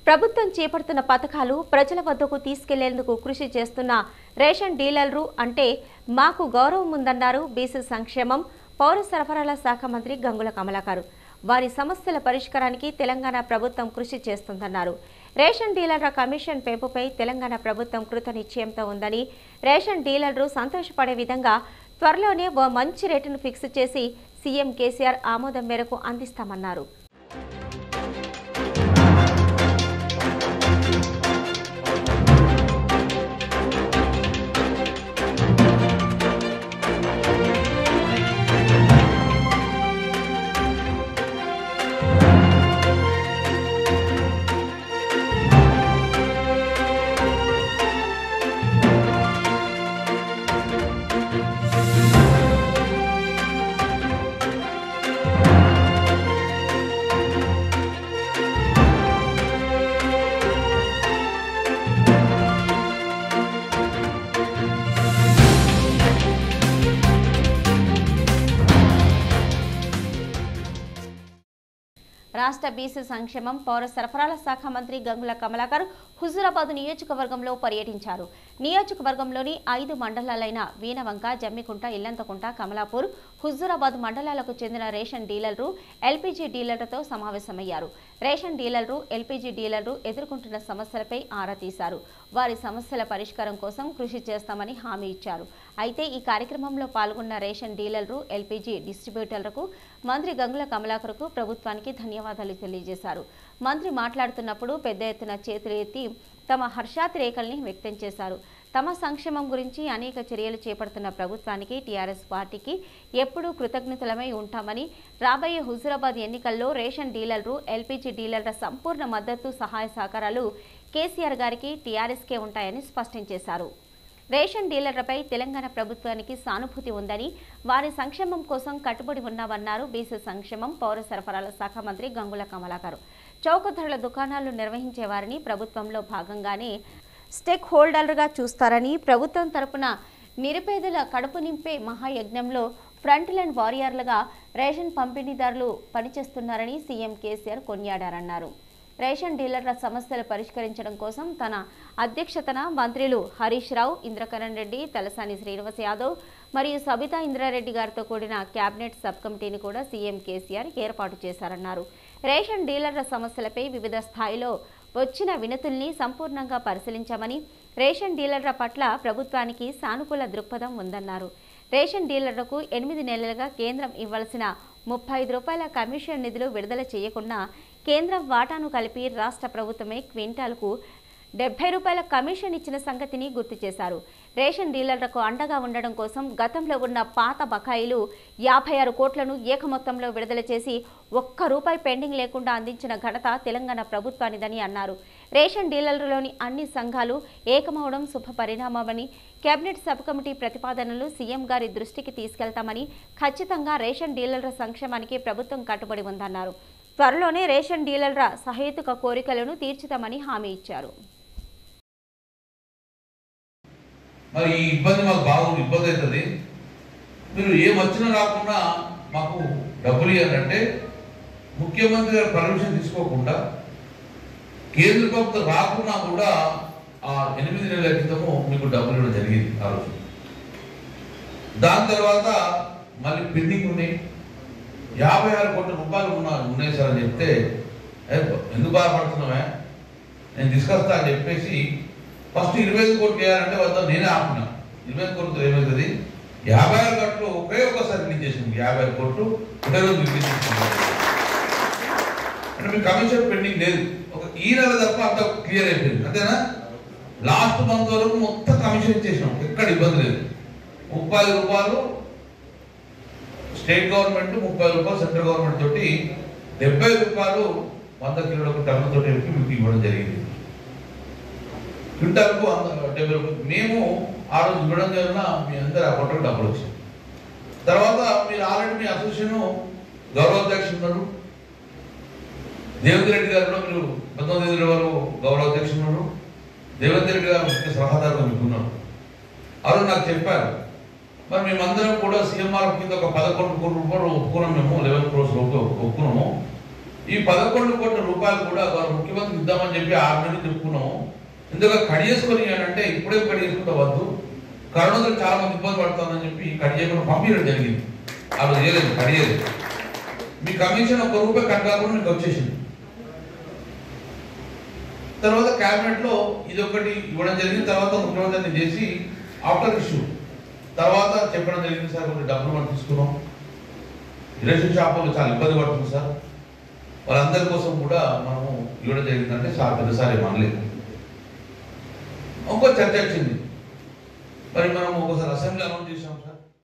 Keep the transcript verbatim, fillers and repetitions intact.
ప్రభుత్వం చేపడుతున్న పథకాలు ప్రజల వద్దకు తీసుకెళ్లేందుకు కృషి చేస్తున్న రేషన్ డీలర్లు అంటే మాకు గౌరవం ఉందన్నారు బీసీ సంక్షేమం పౌర సరఫరాల శాఖ మంత్రి గంగుల కమలాకర్. వారి సమస్యల పరిష్కారానికి తెలంగాణ ప్రభుత్వం కృషి చేస్తుందన్నారు. రేషన్ డీలర్ల కమిషన్ పెంపుపై తెలంగాణ ప్రభుత్వం కృతనిశ్చయంతో ఉందని, రేషన్ డీలర్లు సంతోషపడే విధంగా త్వరలోనే ఓ మంచి రేటును ఫిక్స్ చేసి సీఎం కేసీఆర్ ఆమోదం మేరకు అందిస్తామన్నారు. రాష్ట్ర బీసీ సంక్షేమం పౌర సరఫరాల శాఖ మంత్రి గంగుల కమలాకర్ హుజూరాబాద్ నియోజకవర్గంలో పర్యటించారు. నియోజకవర్గంలోని ఐదు మండలాలైన వీనవంక, జమ్మికుంట, ఇల్లంతకుంట, కమలాపూర్, హుజూరాబాద్ మండలాలకు చెందిన రేషన్ డీలర్లు, ఎల్పీజీ డీలర్లతో సమావేశమయ్యారు. రేషన్ డీలర్లు, ఎల్పీజీ డీలర్లు ఎదుర్కొంటున్న సమస్యలపై ఆరా తీశారు. వారి సమస్యల పరిష్కారం కోసం కృషి చేస్తామని హామీ ఇచ్చారు. అయితే ఈ కార్యక్రమంలో పాల్గొన్న రేషన్ డీలర్లు, ఎల్పీజీ డిస్ట్రిబ్యూటర్లకు మంత్రి గంగుల కమలాకర్కు ప్రభుత్వానికి ధన్యవాదాలు తెలియజేశారు. మంత్రి మాట్లాడుతున్నప్పుడు పెద్ద ఎత్తున చేతులు ఎత్తి తమ హర్షాతిరేకల్ని వ్యక్తం చేశారు. తమ సంక్షేమం గురించి అనేక చర్యలు చేపడుతున్న ప్రభుత్వానికి, టీఆర్ఎస్ పార్టీకి ఎప్పుడూ కృతజ్ఞతలమై ఉంటామని, రాబోయే హుజూరాబాద్ ఎన్నికల్లో రేషన్ డీలర్లు, ఎల్పీజీ డీలర్ల సంపూర్ణ మద్దతు, సహాయ సహకారాలు కేసీఆర్ గారికి, టీఆర్ఎస్కే ఉంటాయని స్పష్టం చేశారు. రేషన్ డీలర్లపై తెలంగాణ ప్రభుత్వానికి సానుభూతి ఉందని, వారి సంక్షేమం కోసం కట్టుబడి ఉన్నామన్నారు బీసీ సంక్షేమం పౌర సరఫరాల శాఖ మంత్రి గంగుల కమలాకర్. చౌక ధరల దుకాణాలు నిర్వహించే వారిని ప్రభుత్వంలో భాగంగానే స్టేక్ హోల్డర్గా చూస్తారని, ప్రభుత్వం తరపున నిరుపేదల కడుపు నింపే మహాయజ్ఞంలో ఫ్రంట్ లైన్ వారియర్లుగా రేషన్ పంపిణీదారులు పనిచేస్తున్నారని సీఎం కేసీఆర్ కొనియాడారన్నారు. రేషన్ డీలర్ల సమస్యలు పరిష్కరించడం కోసం తన అధ్యక్షతన మంత్రులు హరీష్ రావు, ఇంద్రకరణ్ రెడ్డి, తలసాని శ్రీనివాస్ యాదవ్ మరియు సబితా ఇంద్రారెడ్డి గారితో కూడిన కేబినెట్ సబ్ కమిటీని కూడా సీఎం కేసీఆర్ ఏర్పాటు చేశారన్నారు. రేషన్ డీలర్ల సమస్యలపై వివిధ స్థాయిలో వచ్చిన వినతుల్ని సంపూర్ణంగా పరిశీలించామని, రేషన్ డీలర్ల పట్ల ప్రభుత్వానికి సానుకూల దృక్పథం ఉందన్నారు. రేషన్ డీలర్లకు ఎనిమిది నెలలుగా కేంద్రం ఇవ్వాల్సిన ముప్పై ఐదు రూపాయల కమిషన్ నిధులు విడుదల చేయకుండా కేంద్రం వాటాను కలిపి రాష్ట్ర ప్రభుత్వమే క్వింటాల్కు డెబ్బై రూపాయల కమిషన్ ఇచ్చిన సంగతిని గుర్తు చేశారు. రేషన్ డీలర్లకు అండగా ఉండడం కోసం గతంలో ఉన్న పాత బకాయిలు యాభై ఆరు కోట్లను ఏకమొత్తంలో విడుదల చేసి ఒక్క రూపాయి పెండింగ్ లేకుండా అందించిన ఘనత తెలంగాణ ప్రభుత్వానిదని అన్నారు. రేషన్ డీలర్లలోని అన్ని సంఘాలు ఏకమవడం శుభ పరిణామమని, కేబినెట్ సబ్ కమిటీ ప్రతిపాదనలు సీఎం గారి దృష్టికి తీసుకెళ్తామని, ఖచ్చితంగా రేషన్ డీలర్ల సంక్షేమానికి ప్రభుత్వం కట్టుబడి ఉందన్నారు. త్వరలోనే రేషన్ డీలర్ల సహేతుక కోరికలను తీర్చుతామని హామీ ఇచ్చారు. మరి ఈ ఇబ్బంది మాకు బాగా ఇబ్బంది అవుతుంది. మీరు ఏం వచ్చినా రాకుండా మాకు డబ్బులు ఇవ్వాలంటే ముఖ్యమంత్రి గారు పర్మిషన్ తీసుకోకుండా కేంద్ర ప్రభుత్వం రాకుండా కూడా ఆ ఎనిమిది నెలల క్రితము మీకు డబ్బులు ఇవ్వడం జరిగింది ఆ రోజు. దాని తర్వాత మళ్ళీ పెండింగ్ ఉన్నాయి, యాభై ఆరు కోట్ల రూపాయలు ఉన్నా ఉన్నాయి సార్ అని చెప్తే ఎందుకు బాధపడుతున్నావా, నేను తీసుకొస్తా అని చెప్పేసి ఫస్ట్ ఇరవై ఐదు కోట్లు వేయాలంటే వద్ద నేనే ఆపున్నా. ఇరవై ఐదు కోట్లు ఏమవుతుంది, యాభై ఆరు కోట్లు ఒకే ఒక్కసారి రిలీజ్ చేసింది. యాభై ఆరు కోట్లు ఒకే రోజు రిలీజ్ చేసింది. అంటే మీకు కమిషన్ పెండింగ్ లేదు, ఒక ఈ నెల తప్ప అంత క్లియర్ అయిపోయింది అంతేనా. లాస్ట్ మంత్ వరకు మొత్తం కమిషన్ ఇచ్చేసినాం, ఎక్కడ ఇబ్బంది లేదు. ముప్పై రూపాయలు స్టేట్ గవర్నమెంట్, ముప్పై రూపాయలు సెంట్రల్ గవర్నమెంట్ తోటి డెబ్బై రూపాయలు వంద కిలోలకు టన్నుతో మీకు ఇవ్వడం జరిగింది. క్వింటాల్కు డెబ్బై రూపాయలు మేము ఆ రోజు ఇవ్వడం జరిగిన మీ అందరి అకౌంట్కి డబ్బులు వచ్చాయి. తర్వాత మీరు ఆల్రెడీ మీ అసోసియేషన్ గౌరవాధ్యక్షులు ఉన్నారు, దేవేంద్ర రెడ్డి గారు మీరు పంతొమ్మిది వారు గౌరవాధ్యక్షులు ఉన్నారు, దేవేంద్ర రెడ్డి గారు ముఖ్య సలహాదారుగా మీకు ఉన్నారు. ఆ రోజు నాకు చెప్పారు, మరి మేమందరం కూడా సీఎంఆర్ కింద ఒక పదకొండు కోట్ల రూపాయలు ఒప్పుకున్నాం, మేము లెవెన్ క్రోర్స్ ఒప్పుకున్నాము. ఈ పదకొండు కోట్ల రూపాయలు కూడా వారు ముఖ్యమంత్రికి ఇద్దామని చెప్పి ఆరు నెలలు చెప్పుకున్నాము. ఇందులో కడి చేసుకొని అంటే ఇప్పుడే కడి చేసుకుంటా వద్దు, కరోనాతో చాలా మంది ఇబ్బంది పడుతుందని చెప్పి కడి చేయకుండా పంపించడం జరిగింది. అలా చేయలేదు, కడి చేయలేదు. మీ కమిషన్ ఒక రూపాయి కట్ కాకుండా మీకు వచ్చేసింది. తర్వాత క్యాబినెట్ లో ఇది ఒకటి ఇవ్వడం జరిగింది. తర్వాత ముఖ్యమంత్రిని చేసి ఆఫ్టర్ ఇష్యూ తర్వాత చెప్పడం జరిగింది, సార్ కొన్ని డబ్బులు మనం తీసుకున్నాం, రేషన్ షాపులు చాలా ఇబ్బంది పడుతుంది సార్, వాళ్ళందరి కోసం కూడా మనము ఇవ్వడం జరిగిందంటే చాలా పెద్దసారి మనలేదు. ఇంకో చర్చ వచ్చింది, మరి మనం ఒకసారి అసెంబ్లీ అనౌన్స్ చేసాం సార్.